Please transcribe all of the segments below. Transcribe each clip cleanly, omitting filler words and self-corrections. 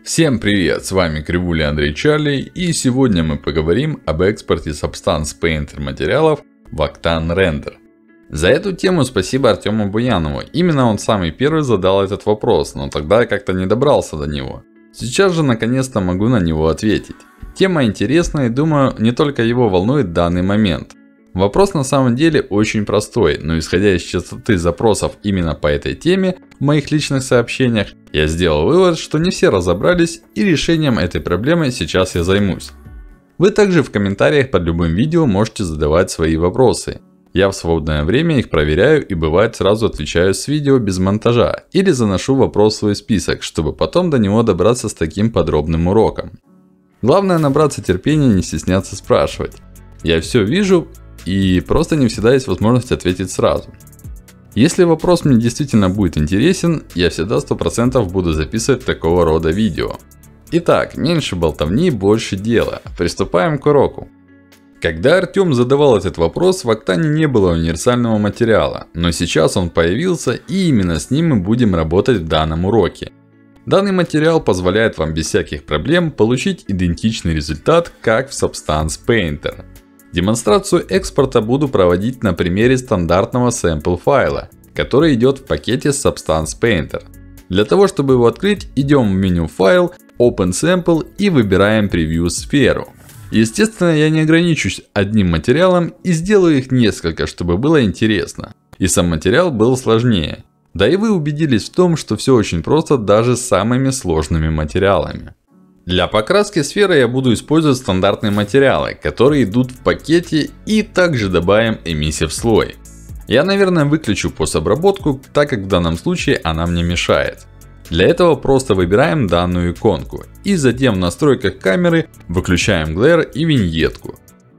Всем привет, с вами Кривуля Андрей Чарли, и сегодня мы поговорим об экспорте Substance Painter материалов в Octane Render. За эту тему спасибо Артему Буянову, именно он самый первый задал этот вопрос, но тогда я как-то не добрался до него. Сейчас же наконец-то могу на него ответить. Тема интересная и думаю, не только его волнует данный момент. Вопрос на самом деле очень простой, но исходя из частоты запросов именно по этой теме в моих личных сообщениях, я сделал вывод, что не все разобрались, и решением этой проблемы сейчас я займусь. Вы также в комментариях под любым видео можете задавать свои вопросы. Я в свободное время их проверяю и бывает сразу отвечаю с видео без монтажа или заношу вопрос в свой список, чтобы потом до него добраться с таким подробным уроком. Главное набраться терпения и не стесняться спрашивать. Я все вижу. И просто не всегда есть возможность ответить сразу. Если вопрос мне действительно будет интересен, я всегда 100% буду записывать такого рода видео. Итак, меньше болтовни, больше дела. Приступаем к уроку. Когда Артем задавал этот вопрос, в Octane не было универсального материала. Но сейчас он появился, и именно с ним мы будем работать в данном уроке. Данный материал позволяет вам без всяких проблем получить идентичный результат, как в Substance Painter. Демонстрацию экспорта буду проводить на примере стандартного sample файла, который идет в пакете Substance Painter. Для того, чтобы его открыть, идем в меню Файл, Open Sample и выбираем Preview сферу. Естественно, я не ограничусь одним материалом и сделаю их несколько, чтобы было интересно. И сам материал был сложнее. Да и вы убедились в том, что все очень просто даже с самыми сложными материалами. Для покраски сферы я буду использовать стандартные материалы, которые идут в пакете, и также добавим Emissive слой. Я, наверное, выключу постобработку, так как в данном случае она мне мешает. Для этого просто выбираем данную иконку. И затем в настройках камеры выключаем Glare и виньетку.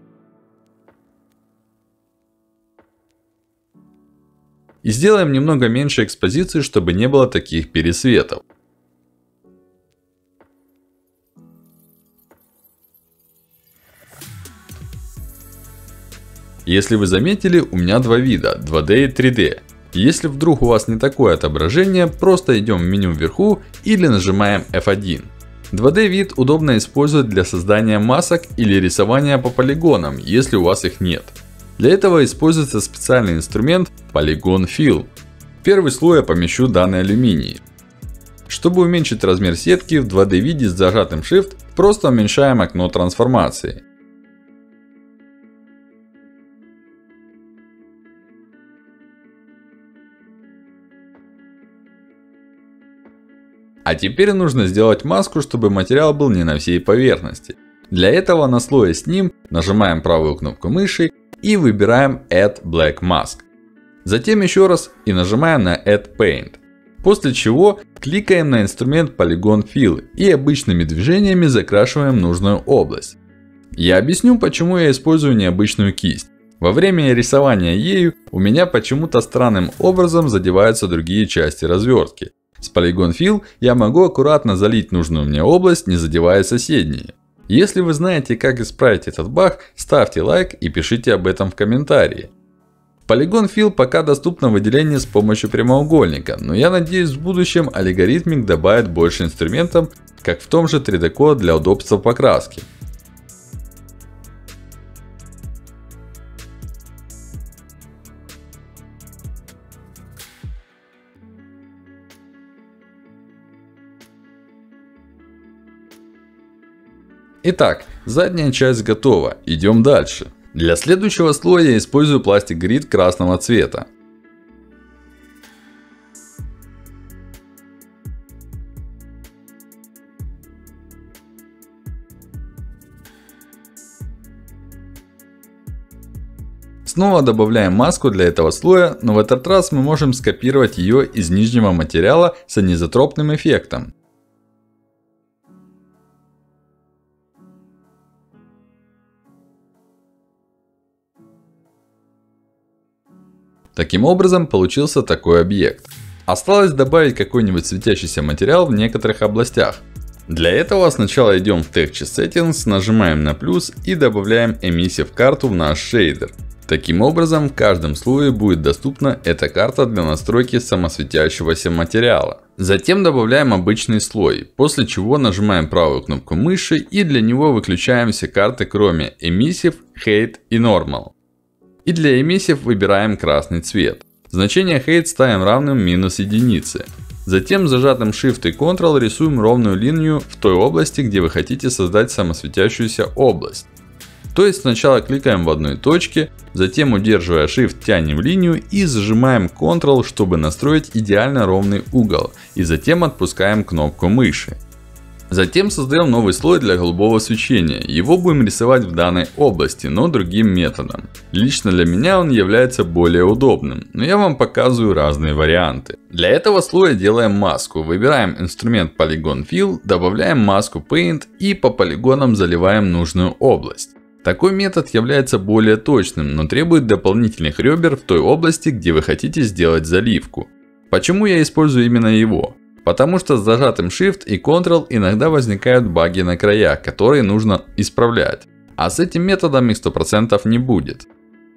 И сделаем немного меньше экспозиции, чтобы не было таких пересветов. Если вы заметили, у меня два вида, 2D и 3D. Если вдруг у вас не такое отображение, просто идем в меню вверху или нажимаем F1. 2D вид удобно использовать для создания масок или рисования по полигонам, если у вас их нет. Для этого используется специальный инструмент Polygon Fill. В первый слой я помещу данный алюминий. Чтобы уменьшить размер сетки в 2D виде с зажатым Shift, просто уменьшаем окно трансформации. А теперь нужно сделать маску, чтобы материал был не на всей поверхности. Для этого на слое с ним нажимаем правую кнопку мыши и выбираем Add Black Mask. Затем еще раз и нажимаем на Add Paint. После чего кликаем на инструмент Polygon Fill и обычными движениями закрашиваем нужную область. Я объясню, почему я использую необычную кисть. Во время рисования ею у меня почему-то странным образом задеваются другие части развертки. С Polygon Fill я могу аккуратно залить нужную мне область, не задевая соседние. Если вы знаете, как исправить этот баг, ставьте лайк и пишите об этом в комментарии. В Polygon Fill пока доступно выделение с помощью прямоугольника, но я надеюсь, в будущем алгоритмик добавит больше инструментов, как в том же 3D Code для удобства покраски. Итак, задняя часть готова. Идем дальше. Для следующего слоя я использую пластик грид красного цвета. Снова добавляем маску для этого слоя, но в этот раз мы можем скопировать ее из нижнего материала с анизотропным эффектом. Таким образом получился такой объект. Осталось добавить какой-нибудь светящийся материал в некоторых областях. Для этого сначала идем в Texture Settings, нажимаем на плюс и добавляем Emissive карту в наш шейдер. Таким образом, в каждом слое будет доступна эта карта для настройки самосветящегося материала. Затем добавляем обычный слой, после чего нажимаем правую кнопку мыши и для него выключаем все карты, кроме Emissive, Hate и Normal. И для Emissive выбираем красный цвет. Значение Hate ставим равным минус единице. Затем зажатым Shift и Ctrl рисуем ровную линию в той области, где вы хотите создать самосветящуюся область. То есть сначала кликаем в одной точке, затем удерживая Shift тянем линию и зажимаем Ctrl, чтобы настроить идеально ровный угол. И затем отпускаем кнопку мыши. Затем создаем новый слой для голубого свечения. Его будем рисовать в данной области, но другим методом. Лично для меня он является более удобным, но я вам показываю разные варианты. Для этого слоя делаем маску. Выбираем инструмент Polygon Fill, добавляем маску Paint и по полигонам заливаем нужную область. Такой метод является более точным, но требует дополнительных ребер в той области, где вы хотите сделать заливку. Почему я использую именно его? Потому что с зажатым Shift и Ctrl иногда возникают баги на краях, которые нужно исправлять. А с этим методом их 100% не будет.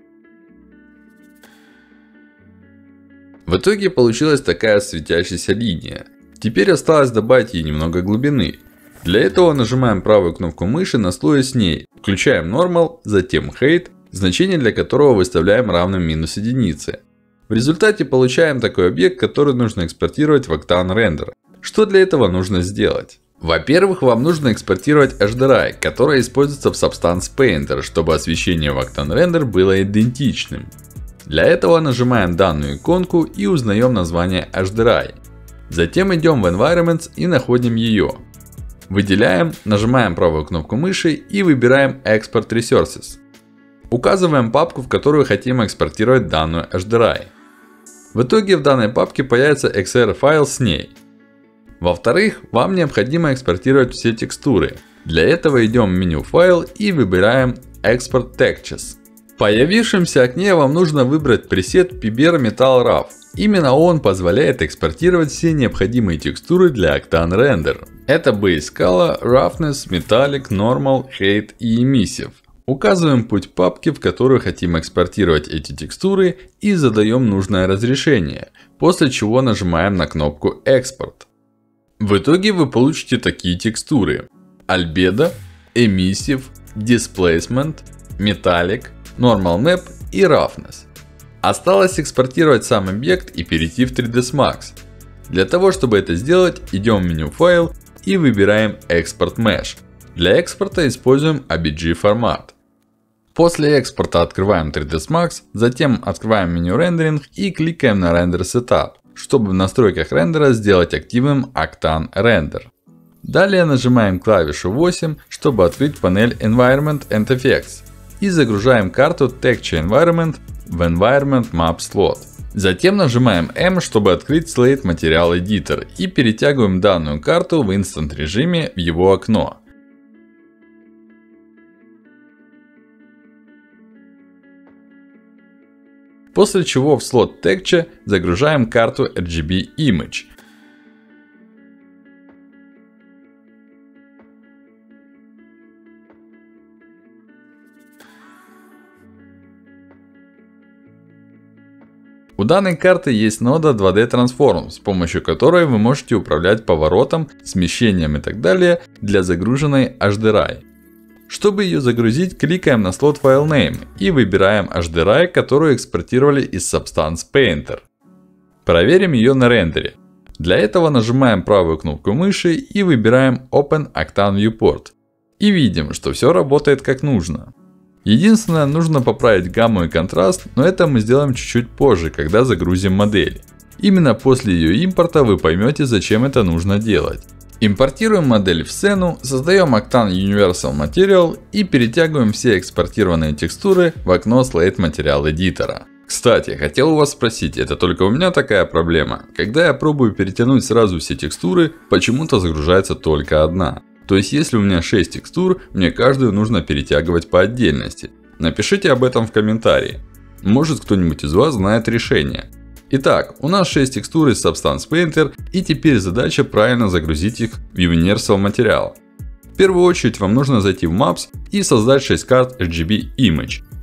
В итоге получилась такая светящаяся линия. Теперь осталось добавить ей немного глубины. Для этого нажимаем правую кнопку мыши на слое с ней. Включаем Normal, затем Hate, значение для которого выставляем равным минус единице. В результате получаем такой объект, который нужно экспортировать в Octane Render. Что для этого нужно сделать? Во-первых, вам нужно экспортировать HDRI, которая используется в Substance Painter, чтобы освещение в Octane Render было идентичным. Для этого нажимаем данную иконку и узнаем название HDRI. Затем идем в Environments и находим ее. Выделяем, нажимаем правую кнопку мыши и выбираем Export Resources. Указываем папку, в которую хотим экспортировать данную HDRI. В итоге в данной папке появится XR файл с ней. Во-вторых, вам необходимо экспортировать все текстуры. Для этого идем в меню Файл и выбираем Export Textures. В появившемся окне вам нужно выбрать пресет Piber Metal Rough. Именно он позволяет экспортировать все необходимые текстуры для Octane Render. Это Base Color, Roughness, Metallic, Normal, Hate и Emissive. Указываем путь папки, в которую хотим экспортировать эти текстуры и задаем нужное разрешение. После чего нажимаем на кнопку Экспорт. В итоге вы получите такие текстуры: Albedo, Emissive, Displacement, Metallic, Normal Map и Roughness. Осталось экспортировать сам объект и перейти в 3ds Max. Для того, чтобы это сделать, идем в меню Файл и выбираем Export Mesh. Для экспорта используем ABG формат. После экспорта открываем 3ds Max, затем открываем меню Rendering и кликаем на Render Setup, чтобы в настройках рендера сделать активным Octane Render. Далее нажимаем клавишу 8, чтобы открыть панель Environment and Effects. И загружаем карту Texture Environment в Environment Map Slot. Затем нажимаем M, чтобы открыть Slate Material Editor. И перетягиваем данную карту в Instant режиме в его окно. После чего в слот Texture загружаем карту RGB Image. У данной карты есть нода 2D Transform, с помощью которой вы можете управлять поворотом, смещением и так далее для загруженной HDRI. Чтобы ее загрузить, кликаем на слот File Name и выбираем HDRI, которую экспортировали из Substance Painter. Проверим ее на рендере. Для этого нажимаем правую кнопку мыши и выбираем Open Octane Viewport. И видим, что все работает как нужно. Единственное, нужно поправить гамму и контраст, но это мы сделаем чуть-чуть позже, когда загрузим модель. Именно после ее импорта вы поймете, зачем это нужно делать. Импортируем модель в сцену, создаем Octane Universal Material и перетягиваем все экспортированные текстуры в окно Slate Material Editor. Кстати, хотел у вас спросить, это только у меня такая проблема? Когда я пробую перетянуть сразу все текстуры, почему-то загружается только одна. То есть, если у меня 6 текстур, мне каждую нужно перетягивать по отдельности. Напишите об этом в комментарии. Может, кто-нибудь из вас знает решение. Итак, у нас 6 текстур из Substance Painter, и теперь задача правильно загрузить их в Universal Material. В первую очередь вам нужно зайти в Maps и создать 6 карт RGB Image.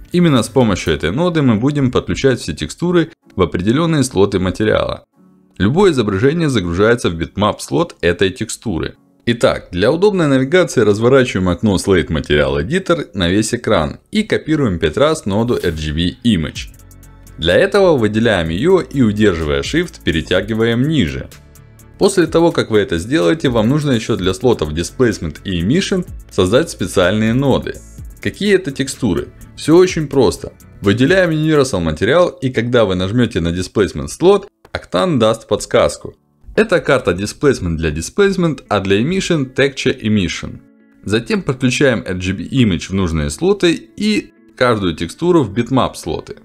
Именно с помощью этой ноды мы будем подключать все текстуры в определенные слоты материала. Любое изображение загружается в bitmap слот этой текстуры. Итак, для удобной навигации разворачиваем окно Slate Material Editor на весь экран и копируем 5 раз ноду RGB Image. Для этого выделяем ее и, удерживая Shift, перетягиваем ниже. После того, как вы это сделаете, вам нужно еще для слотов Displacement и Emission создать специальные ноды. Какие это текстуры? Все очень просто. Выделяем Universal Material, и когда вы нажмете на Displacement слот, Octane даст подсказку. Это карта Displacement для Displacement, а для Emission Texture Emission. Затем подключаем RGB Image в нужные слоты и каждую текстуру в bitmap слоты.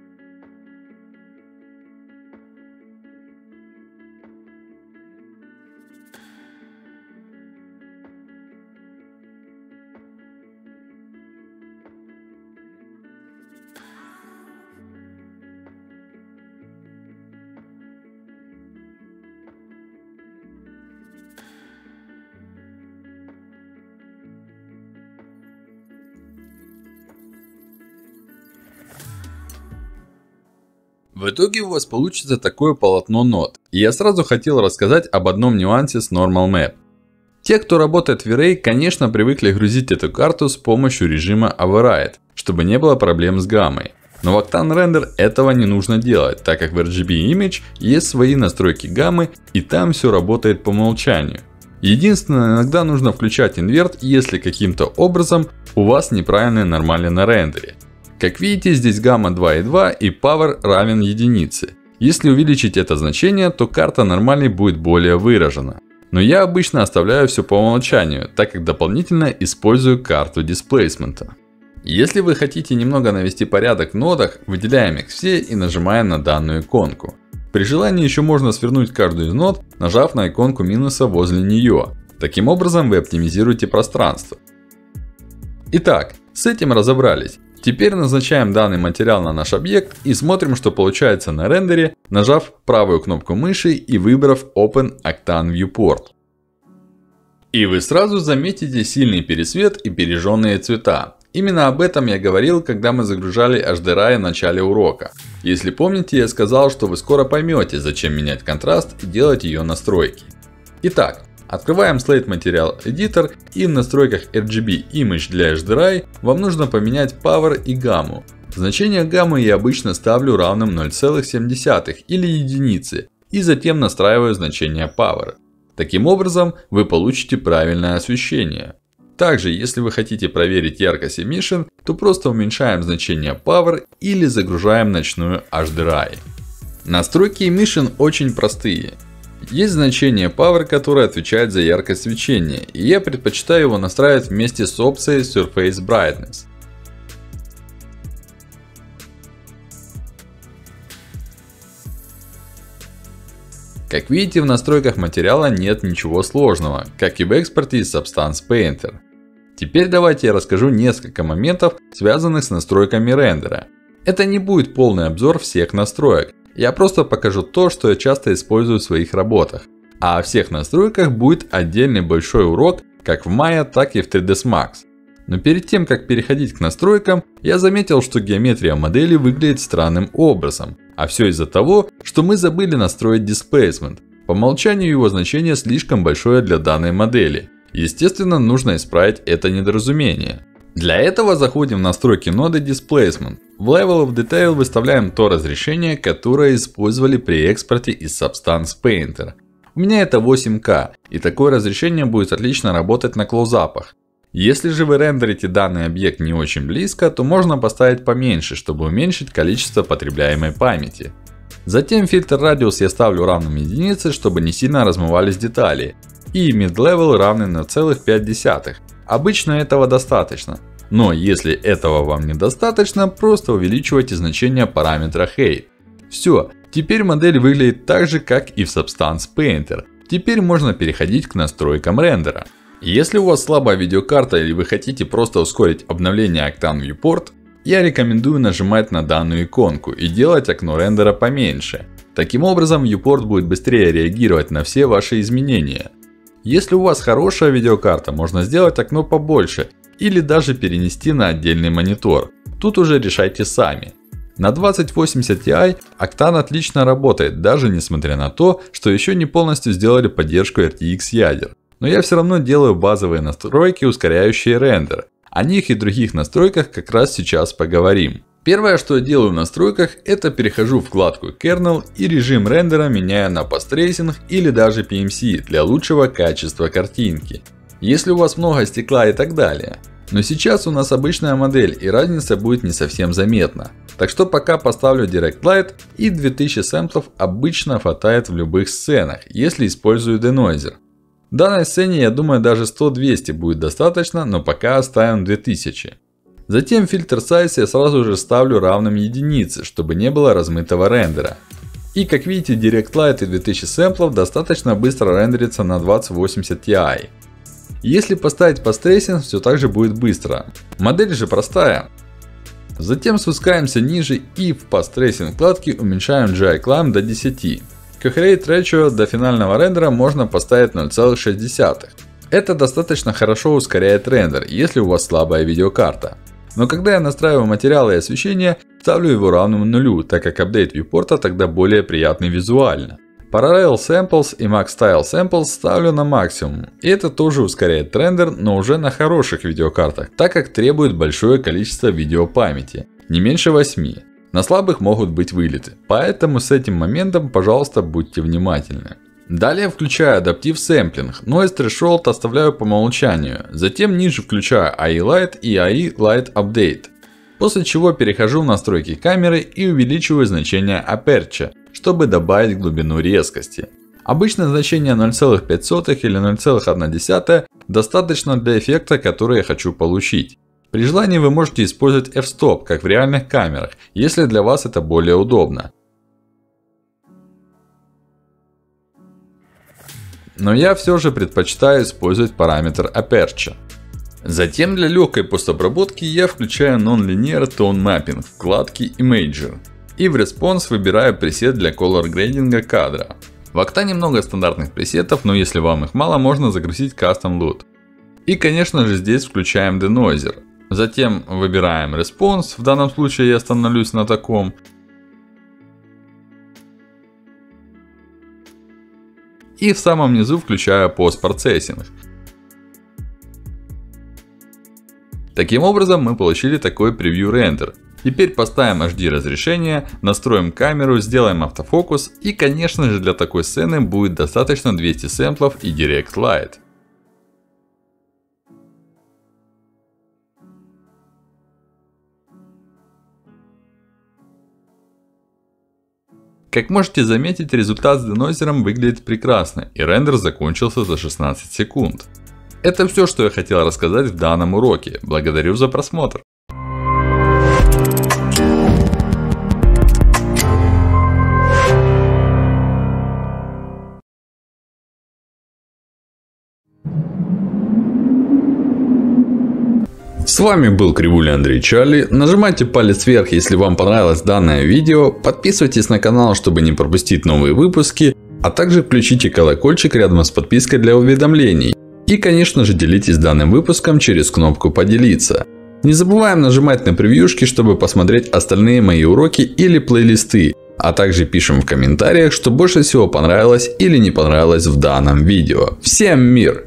В итоге у вас получится такое полотно нод. И я сразу хотел рассказать об одном нюансе с Normal Map. Те, кто работает в V-Ray, конечно, привыкли грузить эту карту с помощью режима Override, чтобы не было проблем с гаммой. Но в Octane Render этого не нужно делать, так как в RGB Image есть свои настройки гаммы, и там все работает по умолчанию. Единственное, иногда нужно включать инверт, если каким-то образом у вас неправильные нормали на рендере. Как видите, здесь гамма 2,2 и power равен единице. Если увеличить это значение, то карта нормальной будет более выражена. Но я обычно оставляю все по умолчанию, так как дополнительно использую карту дисплейсмента. Если вы хотите немного навести порядок в нодах, выделяем их все и нажимаем на данную иконку. При желании еще можно свернуть каждую из нод, нажав на иконку минуса возле нее. Таким образом вы оптимизируете пространство. Итак, с этим разобрались. Теперь назначаем данный материал на наш объект и смотрим, что получается на рендере, нажав правую кнопку мыши и выбрав Open Octane Viewport. И вы сразу заметите сильный пересвет и пережженные цвета. Именно об этом я говорил, когда мы загружали HDRI в начале урока. Если помните, я сказал, что вы скоро поймете, зачем менять контраст и делать ее настройки. Итак. Открываем Slate Material Editor, и в настройках RGB Image для HDRI вам нужно поменять Power и гамму. Значение гаммы я обычно ставлю равным 0,7 или единице, и затем настраиваю значение Power. Таким образом вы получите правильное освещение. Также, если вы хотите проверить яркость Emission, то просто уменьшаем значение Power или загружаем ночную HDRI. Настройки Emission очень простые. Есть значение Power, которое отвечает за яркость свечения, и я предпочитаю его настраивать вместе с опцией Surface Brightness. Как видите, в настройках материала нет ничего сложного, как и в экспорте из Substance Painter. Теперь давайте я расскажу несколько моментов, связанных с настройками рендера. Это не будет полный обзор всех настроек. Я просто покажу то, что я часто использую в своих работах. А о всех настройках будет отдельный большой урок, как в Maya, так и в 3ds Max. Но перед тем, как переходить к настройкам, я заметил, что геометрия модели выглядит странным образом. А все из-за того, что мы забыли настроить Displacement. По умолчанию его значение слишком большое для данной модели. Естественно, нужно исправить это недоразумение. Для этого заходим в настройки ноды Displacement. В Level of Detail выставляем то разрешение, которое использовали при экспорте из Substance Painter. У меня это 8К, и такое разрешение будет отлично работать на клоузапах. Если же вы рендерите данный объект не очень близко, то можно поставить поменьше, чтобы уменьшить количество потребляемой памяти. Затем фильтр радиус я ставлю равным единице, чтобы не сильно размывались детали. И Mid-Level равный 0,5. Обычно этого достаточно. Но если этого вам недостаточно, просто увеличивайте значение параметра Height. Все, теперь модель выглядит так же, как и в Substance Painter. Теперь можно переходить к настройкам рендера. Если у вас слабая видеокарта или вы хотите просто ускорить обновление Octane Viewport, я рекомендую нажимать на данную иконку и делать окно рендера поменьше. Таким образом, Viewport будет быстрее реагировать на все ваши изменения. Если у вас хорошая видеокарта, можно сделать окно побольше или даже перенести на отдельный монитор. Тут уже решайте сами. На 2080 Ti Octane отлично работает, даже несмотря на то, что еще не полностью сделали поддержку RTX ядер. Но я все равно делаю базовые настройки, ускоряющие рендер. О них и других настройках как раз сейчас поговорим. Первое, что я делаю в настройках, это перехожу в вкладку Kernel и режим рендера меняю на Post-Tracing или даже PMC для лучшего качества картинки. Если у вас много стекла и так далее. Но сейчас у нас обычная модель и разница будет не совсем заметна. Так что пока поставлю Direct Light и 2000 сэмплов обычно хватает в любых сценах, если использую Denoiser. В данной сцене я думаю даже 100-200 будет достаточно, но пока оставим 2000. Затем фильтр Size я сразу же ставлю равным единице, чтобы не было размытого рендера. И как видите, Direct Light и 2000 сэмплов достаточно быстро рендерится на 2080 Ti. Если поставить Post-Tracing, все так же будет быстро. Модель же простая. Затем спускаемся ниже и в Post-Tracing вкладке уменьшаем GI Climb до 10. Coherent Ratio до финального рендера можно поставить 0,6. Это достаточно хорошо ускоряет рендер, если у вас слабая видеокарта. Но когда я настраиваю материалы и освещение, ставлю его равным нулю, так как апдейт вьюпорта тогда более приятный визуально. Parallel Samples и Max Style Samples ставлю на максимум. И это тоже ускоряет рендер, но уже на хороших видеокартах, так как требует большое количество видеопамяти. Не меньше 8. На слабых могут быть вылеты. Поэтому с этим моментом, пожалуйста, будьте внимательны. Далее включаю Adaptive Sampling. Noise Threshold оставляю по умолчанию. Затем ниже включаю AI Light и AI Light Update. После чего перехожу в настройки камеры и увеличиваю значение Aperture, чтобы добавить глубину резкости. Обычно значение 0,5 или 0,1 достаточно для эффекта, который я хочу получить. При желании вы можете использовать f-stop, как в реальных камерах, если для вас это более удобно. Но я все же предпочитаю использовать параметр Aperture. Затем для легкой постобработки я включаю Non-Linear Tone Mapping в вкладке Imager. И в Response выбираю пресет для Color Grading кадра. В Octane много стандартных пресетов, но если вам их мало, можно загрузить Custom LUT. И конечно же здесь включаем Denoiser. Затем выбираем Response, в данном случае я остановлюсь на таком. И в самом низу включаю Post Processing. Таким образом мы получили такой превью рендер. Теперь поставим HD разрешение, настроим камеру, сделаем автофокус. И конечно же для такой сцены будет достаточно 200 сэмплов и Direct Light. Как можете заметить, результат с денойзером выглядит прекрасно, и рендер закончился за 16 секунд. Это все, что я хотел рассказать в данном уроке. Благодарю за просмотр. С вами был Кривуля Андрей Чарли. Нажимайте палец вверх, если вам понравилось данное видео. Подписывайтесь на канал, чтобы не пропустить новые выпуски. А также включите колокольчик рядом с подпиской для уведомлений. И конечно же делитесь данным выпуском через кнопку поделиться. Не забываем нажимать на превьюшки, чтобы посмотреть остальные мои уроки или плейлисты. А также пишем в комментариях, что больше всего понравилось или не понравилось в данном видео. Всем мир!